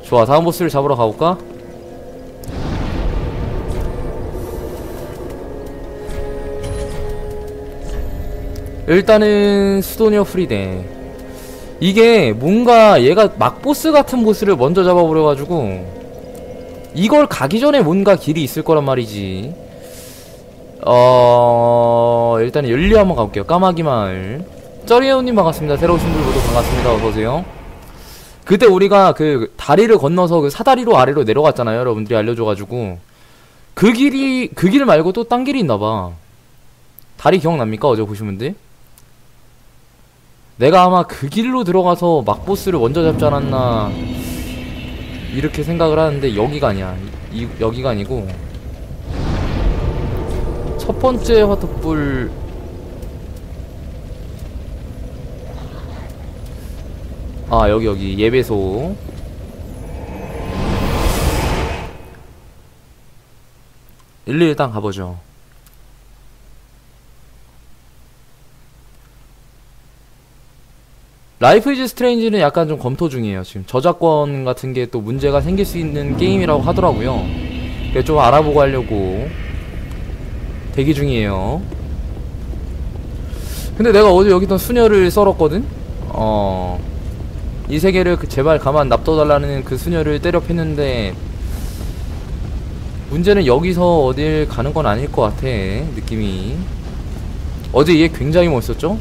좋아, 다음 보스를 잡으러 가볼까? 일단은 수도니어 프리데. 이게 뭔가 얘가 막보스 같은 보스를 먼저 잡아버려가지고 이걸 가기 전에 뭔가 길이 있을 거란 말이지. 일단은 열리 한번 가볼게요. 까마귀 마을. 쩌리에오님 반갑습니다. 새로 오신 분 모두 반갑습니다. 어서오세요. 그때 우리가 그 다리를 건너서 그 사다리로 아래로 내려갔잖아요. 여러분들이 알려줘가지고 그 길 말고 또 딴 길이 있나봐. 다리 기억납니까? 어제 보신 분들? 내가 아마 그 길로 들어가서 막보스를 먼저 잡지 않았나 이렇게 생각을 하는데 여기가 아니야. 여기가 아니고 첫 번째 화투불. 아, 여기 예배소. 일단 가보죠. 라이프 이즈 스트레인지는 약간 좀 검토 중이에요. 지금 저작권 같은 게 또 문제가 생길 수 있는 게임이라고 하더라고요. 그래서 좀 알아보고 하려고 대기 중이에요. 근데 내가 어제 여기 있던 수녀를 썰었거든? 이 세계를 제발 가만 납둬달라는 그 수녀를 때려 팼는데 문제는 여기서 어딜 가는 건 아닐 것 같아. 느낌이. 어제 얘 굉장히 멋있었죠?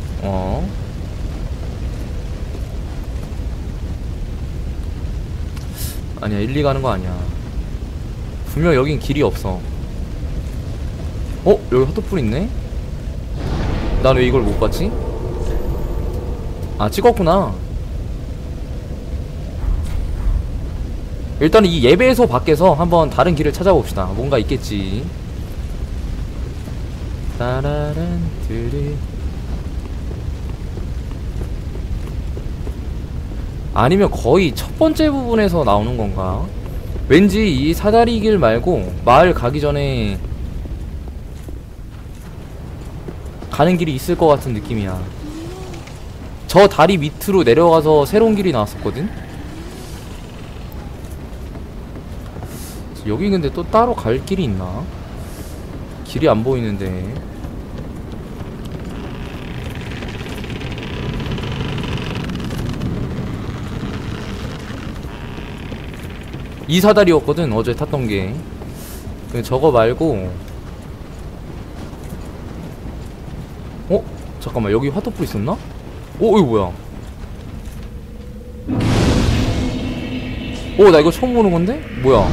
아니야, 1, 2 가는 거 아니야. 분명 여긴 길이 없어. 여기 핫도풀 있네? 난 왜 이걸 못 봤지? 아, 찍었구나. 일단은 이 예배소 밖에서 한번 다른 길을 찾아봅시다. 뭔가 있겠지. 따라란 드리. 아니면 거의 첫 번째 부분에서 나오는 건가? 왠지 이 사다리 길 말고 마을 가기 전에 가는 길이 있을 것 같은 느낌이야. 저 다리 밑으로 내려가서 새로운 길이 나왔었거든? 여기 근데 또 따로 갈 길이 있나? 길이 안 보이는데. 이 사다리였거든 어제 탔던 게. 저거 말고 잠깐만, 여기 화토풀 있었나? 이거 뭐야? 나 이거 처음 보는 건데? 뭐야?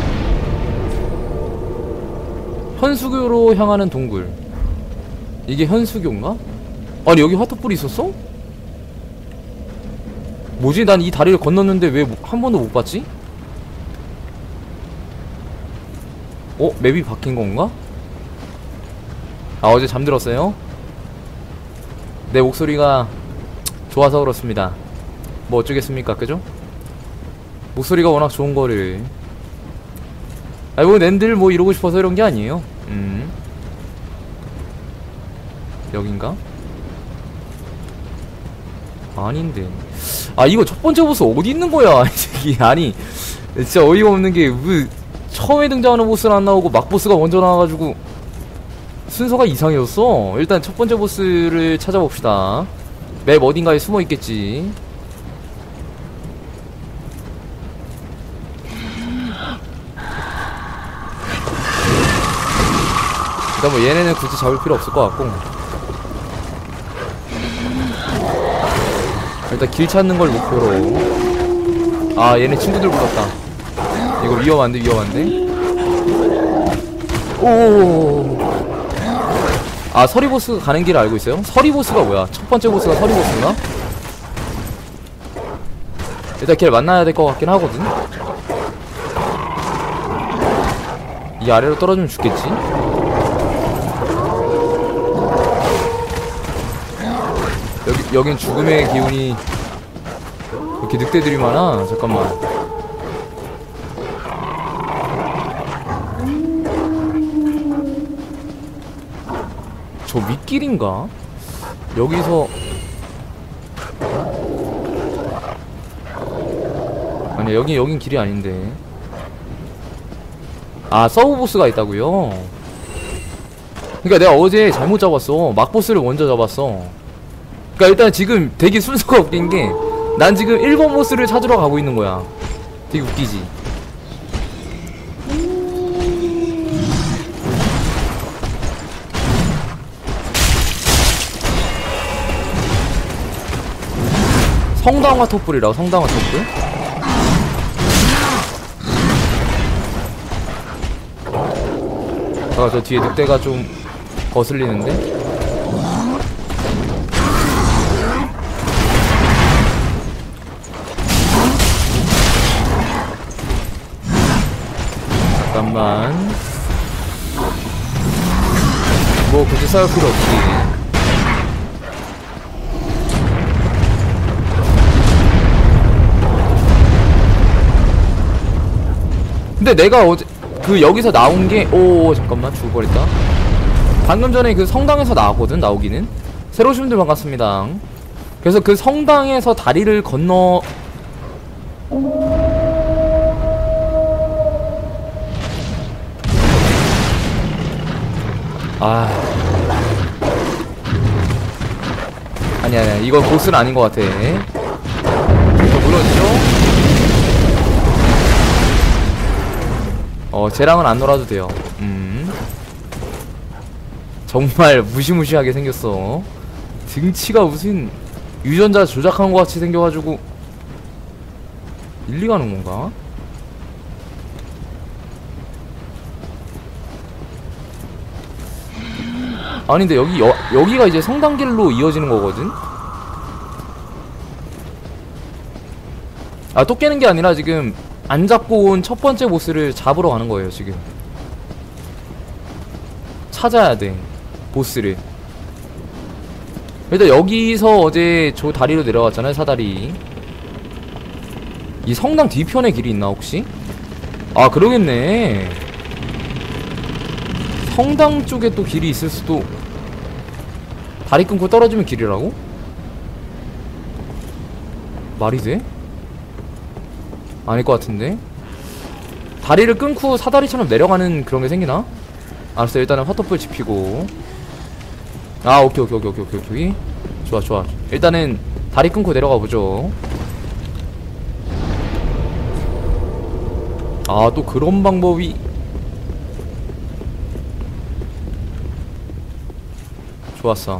현수교로 향하는 동굴. 이게 현수교인가? 아니, 여기 화토풀이 있었어? 뭐지? 난 이 다리를 건넜는데 왜 한 번도 못 봤지? 맵이 바뀐 건가? 아, 어제 잠들었어요? 내 목소리가 좋아서 그렇습니다. 뭐 어쩌겠습니까, 그죠? 목소리가 워낙 좋은 거를. 아니, 뭐 낸들 뭐 이러고 싶어서 이런 게 아니에요. 여긴가? 아닌데. 아, 이거 첫 번째 보스 어디 있는 거야, 이 새끼. 아니, 진짜 어이가 없는 게, 처음에 등장하는 보스는 안 나오고 막 보스가 먼저 나와가지고 순서가 이상해졌어. 일단 첫 번째 보스를 찾아봅시다. 맵 어딘가에 숨어 있겠지. 일단 뭐 얘네는 굳이 잡을 필요 없을 것 같고, 일단 길 찾는 걸 목표로. 아, 얘네 친구들 불렀다. 이거 위험한데, 위험한데? 오. 아, 서리보스 가는 길을 알고 있어요? 서리보스가 뭐야? 첫 번째 보스가 서리보스인가? 일단 걔를 만나야 될 것 같긴 하거든? 이 아래로 떨어지면 죽겠지? 여긴 죽음의 기운이 이렇게 늑대들이 많아. 잠깐만. 저 윗길인가? 여기서 아니 여긴 길이 아닌데. 아 서브보스가 있다고요? 그니까 내가 어제 잘못 잡았어. 막보스를 먼저 잡았어. 그니까 일단 지금 되게 순서가 웃긴게 난 지금 1번 보스를 찾으러 가고 있는 거야. 되게 웃기지. 성당화 톱불이라고. 성당화 톱불? 아, 저 뒤에 늑대가 좀 거슬리는데? 잠깐만. 뭐 굳이 싸울 필요 없지. 근데 내가 어제 그 여기서 나온 게, 오 잠깐만 죽을 뻔했다. 방금 전에 그 성당에서 나왔거든. 나오기는. 새로 오신 분들 반갑습니다. 그래서 그 성당에서 다리를 건너 아니야 이거 보스는 아닌 것 같아. 이거 물론이죠. 쟤랑은 안 놀아도 돼요. 정말 무시무시하게 생겼어. 등치가 무슨 유전자 조작한 것 같이 생겨가지고 일리 가는 건가? 아니 근데 여기가 이제 성당길로 이어지는 거거든? 아 또 깨는 게 아니라 지금 안 잡고 온 첫 번째 보스를 잡으러 가는 거예요 지금. 찾아야 돼 보스를. 일단 여기서 어제 저 다리로 내려갔잖아요. 사다리. 이 성당 뒤편에 길이 있나 혹시? 아 그러겠네. 성당 쪽에 또 길이 있을 수도. 다리 끊고 떨어지면 길이라고? 말이 돼? 아닐 것 같은데. 다리를 끊고 사다리처럼 내려가는 그런 게 생기나? 알았어. 일단은 화터불 지피고. 아 오케이. 좋아. 일단은 다리 끊고 내려가 보죠. 아 또 그런 방법이. 좋았어.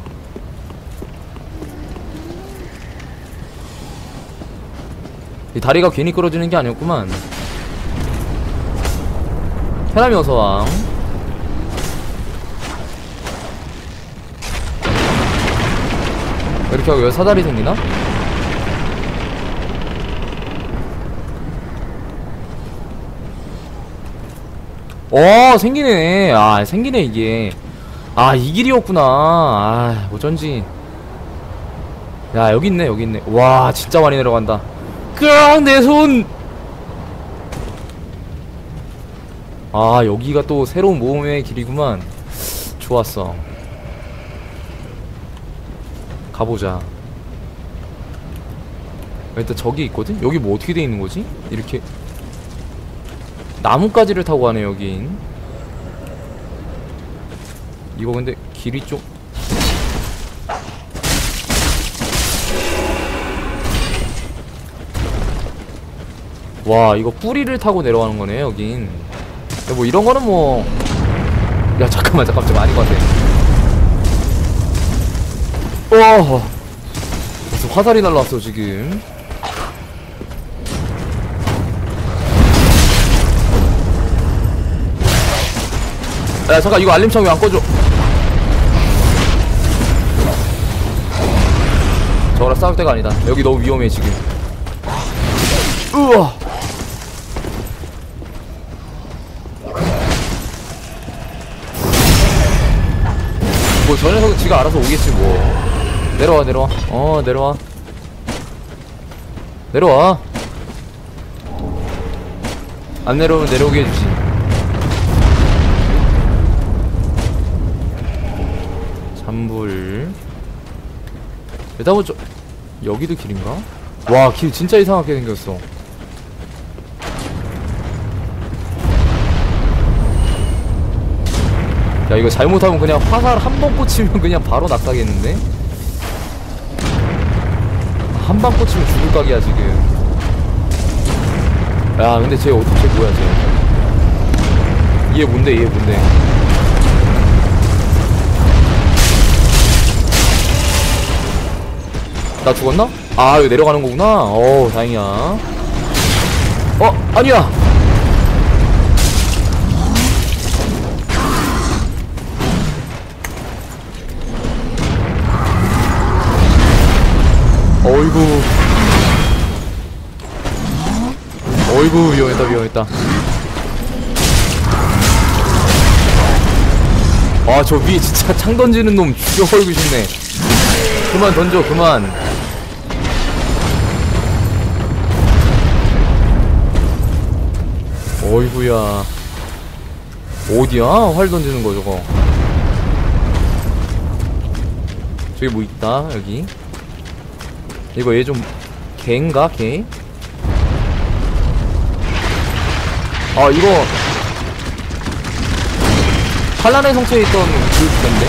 이 다리가 괜히 끌어지는 게 아니었구만. 해남이 어서와. 이렇게 하고 여기 사다리 생기나? 생기네. 아 생기네 이게. 아 이 길이었구나. 아 어쩐지. 야 여기 있네. 와 진짜 많이 내려간다. 끄악 내 손. 아 여기가 또 새로운 모험의 길이구만. 좋았어. 가보자. 일단 저기 있거든? 여기 뭐 어떻게 돼 있는 거지? 이렇게 나뭇가지를 타고 가네 여긴. 이거 근데 길이 좀. 와 이거 뿌리를 타고 내려가는 거네 여긴. 야, 뭐 이런 거는 뭐. 야 잠깐만 좀 아닌 것 같아. 무슨 화살이 날라왔어 지금. 야 잠깐 이거 알림창 왜 안 꺼져? 저거랑 싸울 때가 아니다. 여기 너무 위험해 지금. 우와. 뭐 저 녀석은 지가 알아서 오겠지 뭐. 내려와. 내려와. 안 내려오면 내려오게 해주지. 잠불. 일단 뭐 여기도 길인가? 와 길 진짜 이상하게 생겼어. 야 이거 잘못하면 그냥 화살 한 번 꽂히면 그냥 바로 낙사겠는데? 한 방 꽂히면 죽을 각이야 지금. 야 근데 쟤 어떻게 뭐야 쟤. 얘 뭔데 얘 뭔데. 나 죽었나? 아 여기 내려가는 거구나. 어우 다행이야. 아니야. 어이구 어이구 위험했다. 아 저 위에 진짜 창 던지는 놈 죽여버리고 싶네. 그만 던져 그만. 어이구야. 어디야 활 던지는 거 저거. 저기 뭐 있다 여기. 이거 얘 좀 개인가 개? 아 이거 환란의 성체에 있던 그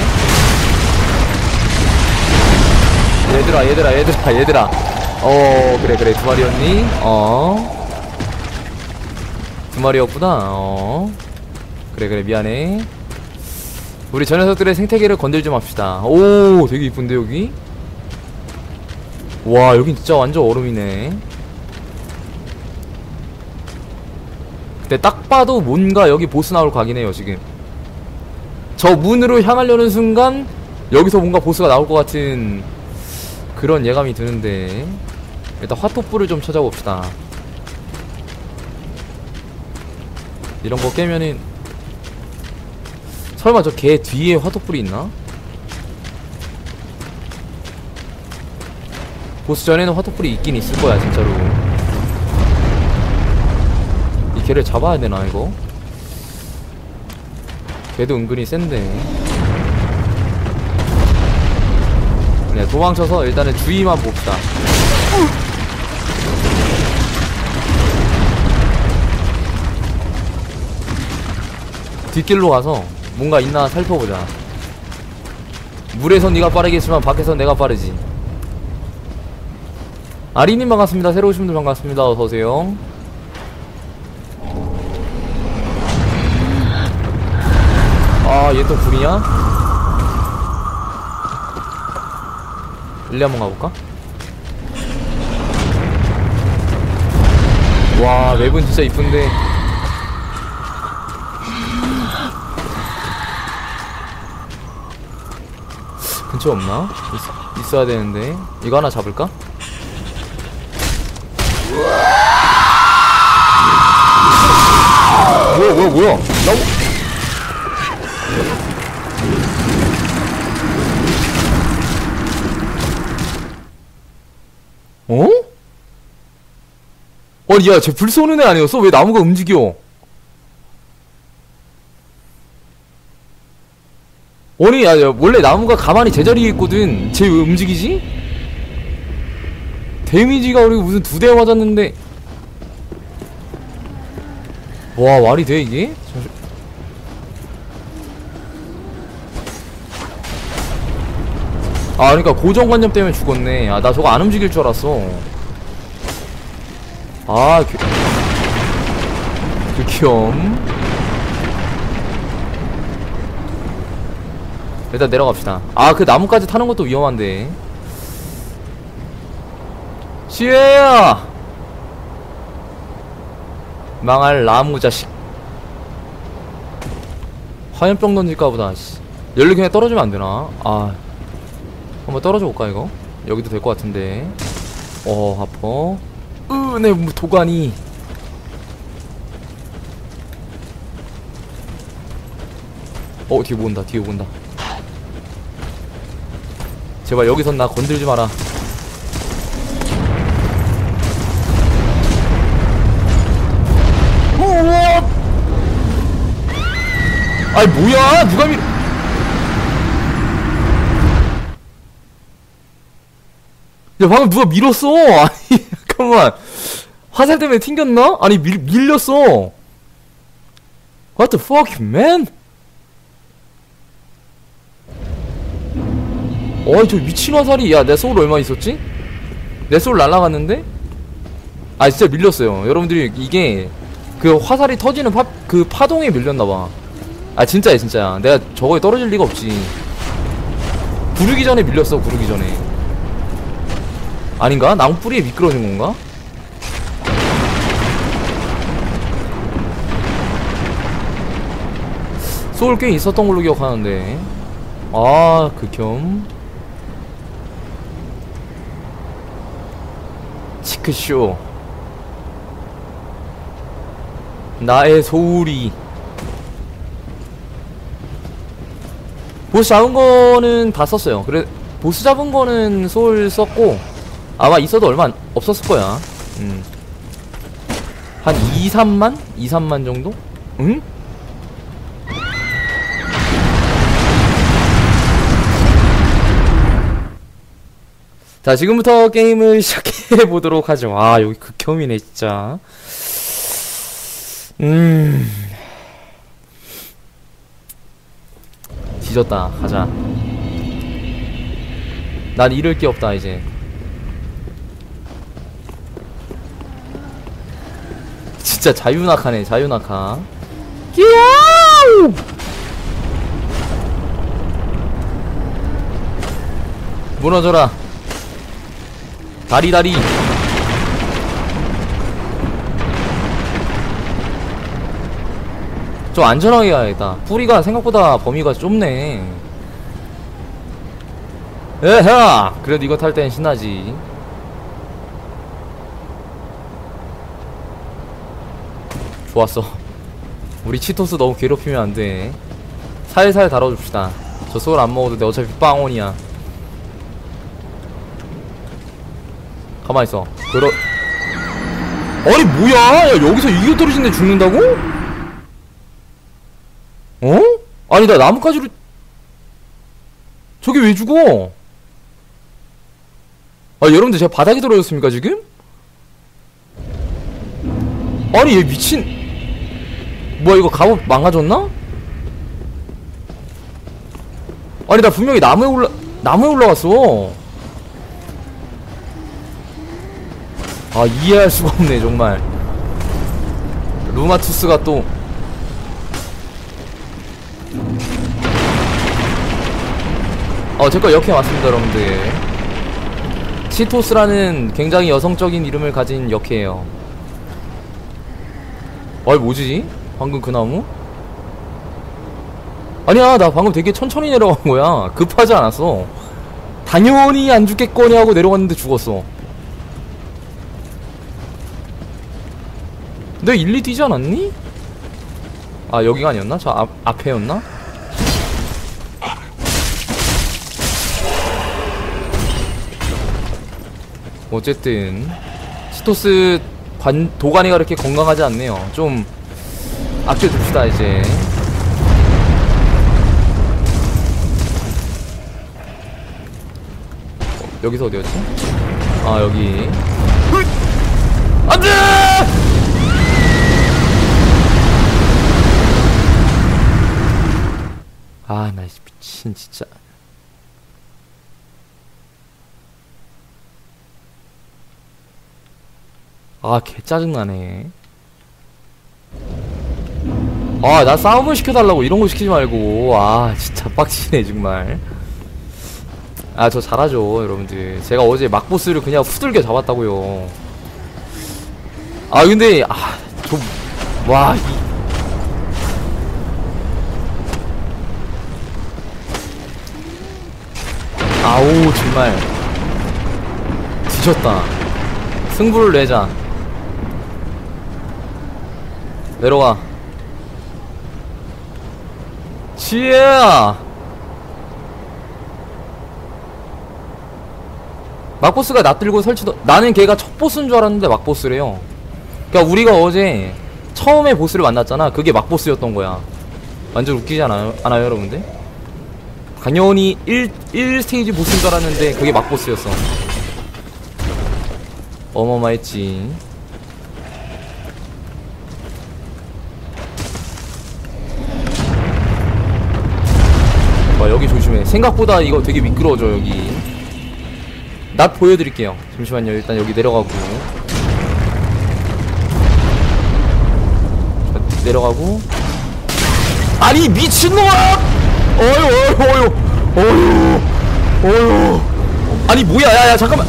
건데. 얘들아 그래 두 마리였니? 두 마리였구나. 그래 미안해. 우리 저 녀석들의 생태계를 건들지 맙시다. 오 되게 이쁜데 여기. 와 여긴 진짜 완전 얼음이네. 근데 딱 봐도 뭔가 여기 보스 나올 각이네요 지금. 저 문으로 향하려는 순간 여기서 뭔가 보스가 나올 것 같은 그런 예감이 드는데. 일단 화토불을 좀 찾아봅시다. 이런 거 깨면은 설마 저 개 뒤에 화토불이 있나? 보스 전에는 화토불이 있긴 있을 거야 진짜로. 이 개를 잡아야 되나 이거? 걔도 은근히 센데. 그냥 도망쳐서 일단은 주위만 봅시다. 뒷길로 가서 뭔가 있나 살펴보자. 물에선 네가 빠르겠지만 밖에선 내가 빠르지. 아리님 반갑습니다. 새로 오신 분들 반갑습니다. 어서오세요. 아 얘 또 불이냐? 일리 한번 가볼까? 와 맵은 진짜 이쁜데. 근처 없나? 있어야 되는데. 이거 하나 잡을까? 뭐야 어? 아니 야 쟤 불 쏘는 애 아니었어? 왜 나무가 움직여? 아니 야 원래 나무가 가만히 제자리에 있거든. 쟤 왜 움직이지? 데미지가 우리 무슨 2대 맞았는데. 와 말이 돼 이게? 아 그러니까 고정관념 때문에 죽었네. 아 나 저거 안 움직일 줄 알았어. 아 극혐. 일단 내려갑시다. 아 그 나무까지 타는 것도 위험한데. 시에야 망할 나무 자식. 화염병 던질까 보다. 연료 그냥 떨어지면 안 되나? 아 한번 떨어져 볼까 이거? 여기도 될 것 같은데. 아파. 내 도가니. 뒤에 뭐 온다. 뒤에 뭐 온다. 제발 여기선 나 건들지 마라. 아이 뭐야 누가 밀. 야 방금 누가 밀었어. 아니 잠깐만 화살 때문에 튕겼나? 아니 밀렸어. What the fuck man? 어이 저 미친 화살이. 야 내 소울 얼마 있었지? 내 소울 날라갔는데? 아 진짜 밀렸어요 여러분들이. 이게 그 화살이 터지는 그 파동에 밀렸나봐. 아 진짜야 진짜야. 내가 저거에 떨어질 리가 없지. 구르기 전에 밀렸어. 구르기 전에. 아닌가? 나무뿌리에 미끄러진 건가? 소울 꽤 있었던 걸로 기억하는데. 아 극혐. 치크쇼. 나의 소울이. 보스 잡은 거는 다 썼어요. 그래 보스 잡은 거는 소울 썼고 아마 있어도 얼마 없었을 거야. 한 2, 3만? 2, 3만 정도? 응? 자 지금부터 게임을 시작해보도록 하죠. 아 여기 극혐이네 진짜. 뒤졌다. 가자. 난 잃을 게 없다 이제. 진짜 자유낙하네 자유낙하. 끼야우! 무너져라. 다리. 좀 안전하게 가야겠다. 뿌리가 생각보다 범위가 좁네. 에헤! 그래도 이거 탈 땐 신나지. 좋았어. 우리 치토스 너무 괴롭히면 안돼. 살살 다뤄줍시다. 저 소울 안 먹어도 돼. 어차피 빵원이야. 가만있어. 아니 뭐야. 야 여기서 이게 떨어진데 죽는다고? 어? 아니 나 나뭇가지로. 저게 왜 죽어? 아 여러분들 제가 바닥에 떨어졌습니까 지금? 아니 얘 미친. 뭐야 이거 갑옷 망가졌나? 아니 나 분명히 나무에 올라갔어. 아 이해할 수가 없네 정말. 루마투스가 또 제거 역행 왔습니다 여러분들. 치토스라는 굉장히 여성적인 이름을 가진 역해예요. 뭐지? 방금 그 나무? 아니야 나 방금 되게 천천히 내려간 거야. 급하지 않았어. 당연히 안 죽겠거니 하고 내려갔는데 죽었어. 내가 일리 뛰지 않았니? 아 여기가 아니었나? 저 앞에였나? 어쨌든 치토스 도가니가 그렇게 건강하지 않네요. 좀 아껴둡시다 이제. 여기서 어디였지? 아 여기. 안돼! 아 나 미친 진짜. 아 개 짜증나네. 아 나 싸움을 시켜달라고 이런거 시키지 말고. 아 진짜 빡치네 정말. 아 저 잘하죠 여러분들. 제가 어제 막보스를 그냥 후들겨 잡았다고요. 아 근데 좀 와 아우 정말 뒤졌다. 승부를 내자. 내려가. 지혜야. 막보스가 나 들고 설치도. 나는 걔가 첫 보스인 줄 알았는데 막보스래요. 그니까 우리가 어제 처음에 보스를 만났잖아. 그게 막보스였던 거야. 완전 웃기지 않아요 여러분들? 당연히 1스테이지 보스인 줄 알았는데 그게 막보스였어. 어마어마했지. 봐봐, 여기 조심해. 생각보다 이거 되게 미끄러워져. 여기 낫 보여드릴게요. 잠시만요. 일단 여기 내려가고, 내려가고. 아니 미친놈아! 어휴. 아니 뭐야. 야야 잠깐만.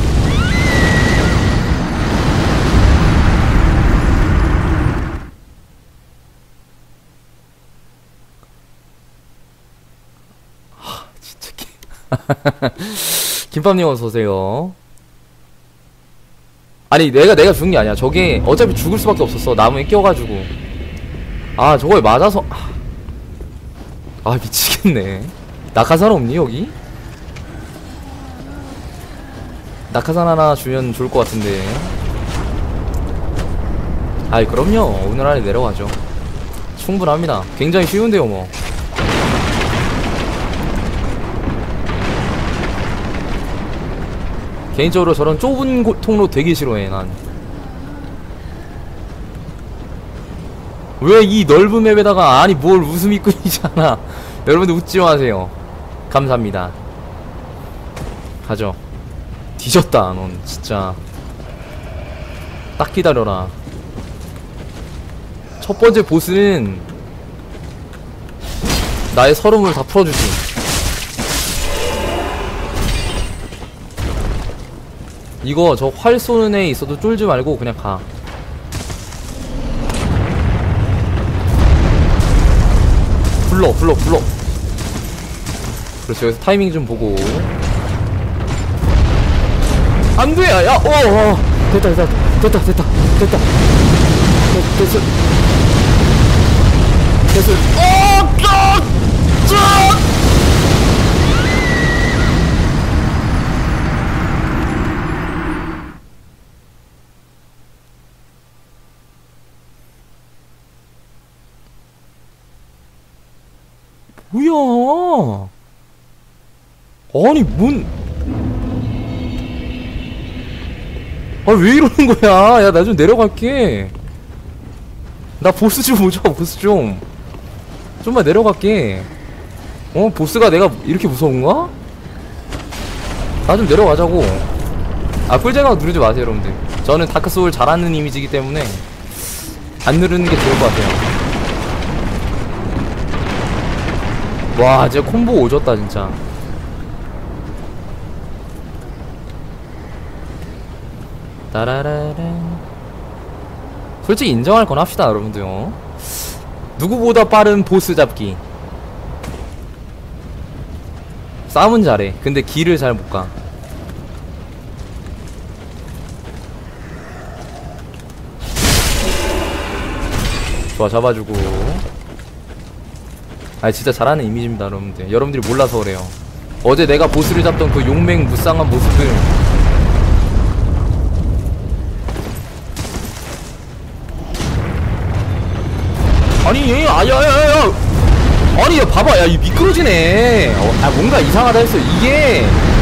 김밥님 어서오세요. 아니 내가 죽은 게 아니야. 저게 어차피 죽을 수밖에 없었어. 나무에 껴가지고. 아 저거에 맞아서. 아 미치겠네. 낙하산 없니 여기? 낙하산 하나 주면 좋을 것 같은데. 아이 그럼요. 오늘 안에 내려가죠. 충분합니다. 굉장히 쉬운데요 뭐. 개인적으로 저런 좁은 통로 되게 싫어해 난. 왜 이 넓은 맵에다가. 아니 뭘 웃음이 끊이잖아. 여러분들 웃지 마세요. 감사합니다. 가죠. 뒤졌다 넌 진짜. 딱 기다려라. 첫 번째 보스는 나의 서름을 다 풀어주지. 이거 저 활 쏘는 애 있어도 쫄지 말고 그냥 가. 불러. 그렇지. 여기서 타이밍 좀 보고. 안돼. 야 됐다. 됐어. 뭐야? 아니 왜 이러는 거야? 야 나 좀 내려갈게. 나 보스 좀 오자. 보스 좀만 내려갈게. 보스가 내가 이렇게 무서운가? 나 좀 내려가자고. 꿀잼각 누르지 마세요 여러분들. 저는 다크소울 잘하는 이미지이기 때문에 안 누르는 게 좋을 것 같아요. 와 진짜 콤보 오졌다 진짜. 따라라란. 솔직히 인정할 건 합시다 여러분들요. 누구보다 빠른 보스 잡기. 싸움은 잘해. 근데 길을 잘 못 가. 좋아 잡아주고. 아니 진짜 잘하는 이미지입니다 여러분들. 여러분들이 몰라서 그래요. 어제 내가 보스를 잡던 그 용맹 무쌍한 모습을. 아니 야야야야. 아니 야 봐봐. 야 이 미끄러지네. 뭔가 이상하다 했어 이게.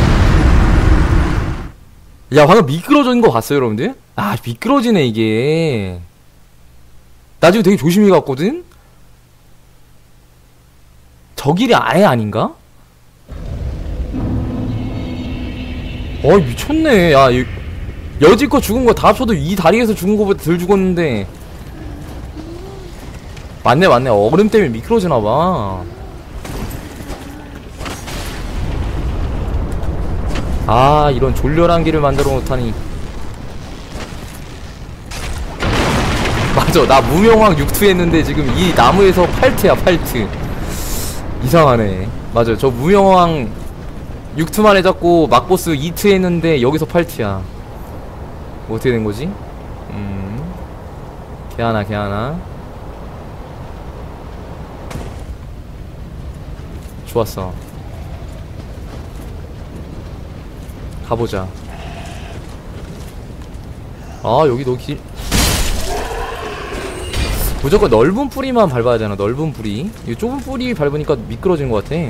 야 방금 미끄러진 거 봤어요 여러분들? 미끄러지네 이게. 나 지금 되게 조심히 갔거든? 저 길이 아예 아닌가? 미쳤네. 야 여지껏 죽은 거 다 합쳐도 이 다리에서 죽은 거보다 덜 죽었는데. 맞네 얼음 때문에 미끄러지나봐. 이런 졸렬한 길을 만들어 놓다니. 맞아 나 무명왕 6투 했는데 지금 이 나무에서 8트야 8트. 이상하네. 맞아 저 무명왕 6투만 해잡고 막보스 2트 했는데 여기서 8트야. 어떻게 된거지? 개하나 좋았어. 가보자. 여기 너 길. 무조건 넓은 뿌리만 밟아야 되나. 넓은 뿌리. 이 좁은 뿌리 밟으니까 미끄러진 것 같아.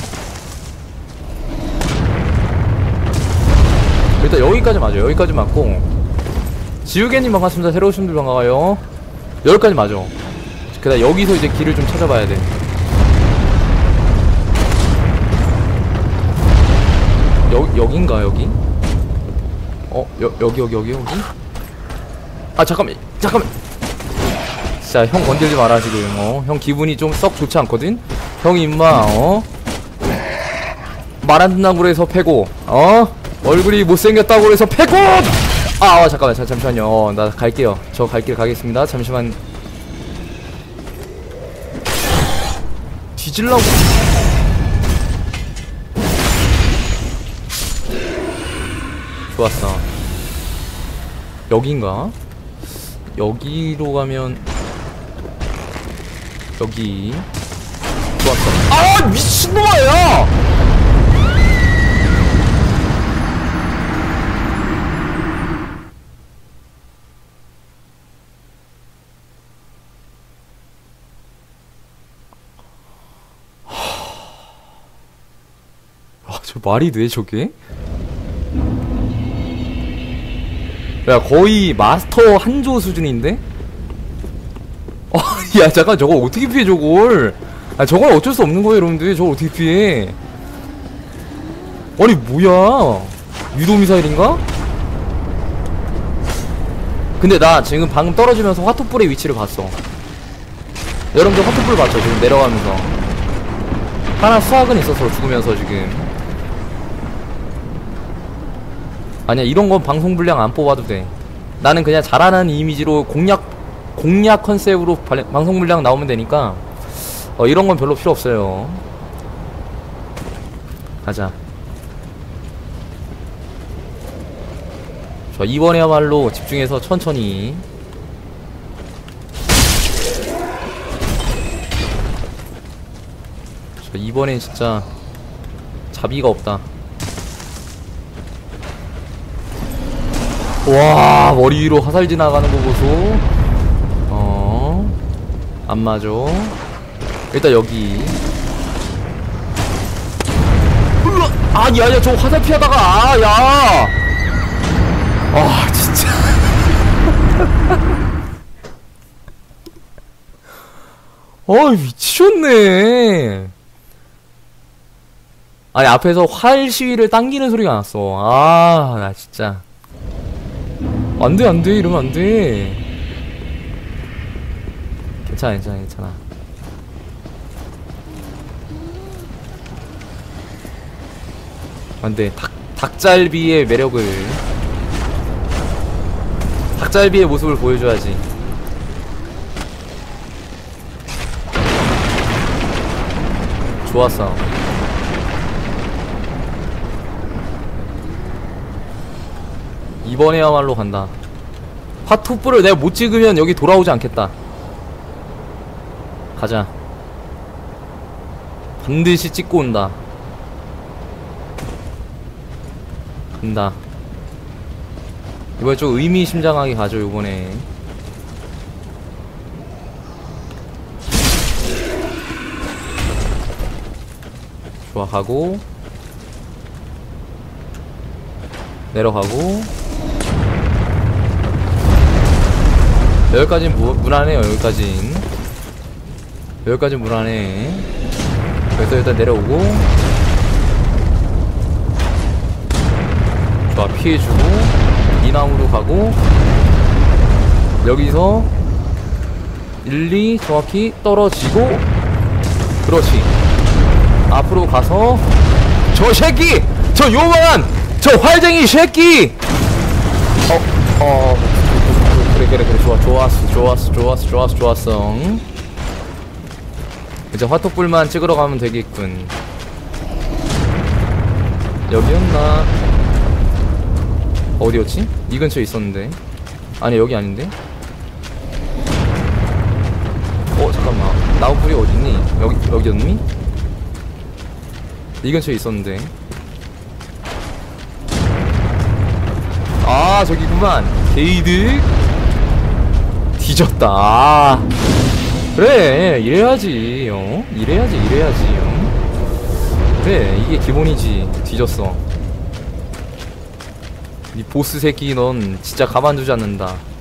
일단 여기까지 맞아. 여기까지 맞고. 지우개님 반갑습니다. 새로 오신 분들 반가워요. 여기까지 맞아. 그 다음 여기서 이제 길을 좀 찾아봐야 돼. 여긴가 여기? 여기? 아 잠깐만 진짜 형 건들지 마라 지금. 형 기분이 좀 썩 좋지 않거든? 형이 임마 말 안 듣는다고 그래서 패고 얼굴이 못생겼다고 그래서 패고. 잠깐만요. 나 갈게요. 저 갈 길 가겠습니다. 잠시만. 뒤질라고. 좋았어. 여긴가? 여기로 가면 여기. 좋았어. 미친놈아 야! 저 말이 돼 저게? 야 거의 마스터 한조 수준인데? 야 잠깐 저걸 어떻게 피해 저걸? 저건 어쩔 수 없는 거예요 여러분들. 저걸 어떻게 피해? 아니 뭐야? 유도미사일인가? 근데 나 지금 방금 떨어지면서 화투불의 위치를 봤어. 여러분들 화투불 봤죠? 지금 내려가면서 하나 수학은 있었어. 죽으면서 지금. 아니야 이런 건 방송 분량 안 뽑아도 돼. 나는 그냥 잘하는 이미지로 공략 컨셉으로 방송 분량 나오면 되니까 이런 건 별로 필요 없어요. 가자. 자 이번에야말로 집중해서 천천히. 자 이번엔 진짜 자비가 없다. 와 머리 위로 화살 지나가는 거 보소. 안 맞아. 일단 여기. 야야 저 화살 피하다가 야. 진짜. 미치셨네. 아니 앞에서 활 시위를 당기는 소리가 났어. 나 진짜. 안돼 이러면 안돼. 괜찮아. 안돼. 닭잘비의 매력을, 닭잘비의 모습을 보여줘야지. 좋았어. 이번에야말로 간다. 화투불을 내가 못 찍으면 여기 돌아오지 않겠다. 가자. 반드시 찍고 온다. 간다. 이번에 좀 의미심장하게 가죠 이번에. 좋아. 가고 내려가고. 여기까진 무난해요. 여기까진 무난해. 그래서 일단 내려오고. 좋아. 피해주고 이 나무로 가고. 여기서 1, 2 정확히 떨어지고. 그렇지. 앞으로 가서 저 새끼! 저 요만한 저 활쟁이 새끼! 그래 좋았어. 이제 화톡불만 찍으러 가면 되겠군. 여기였나? 어디였지? 이 근처에 있었는데. 아니 여기 아닌데? 잠깐만. 나무불이 어딨니? 여기였니? 이 근처에 있었는데. 저기구만. 게이드 뒤졌다. 그래 이래야지. 이래야지. 그래 이게 기본이지. 뒤졌어. 이 보스 새끼 넌 진짜 가만두지 않는다.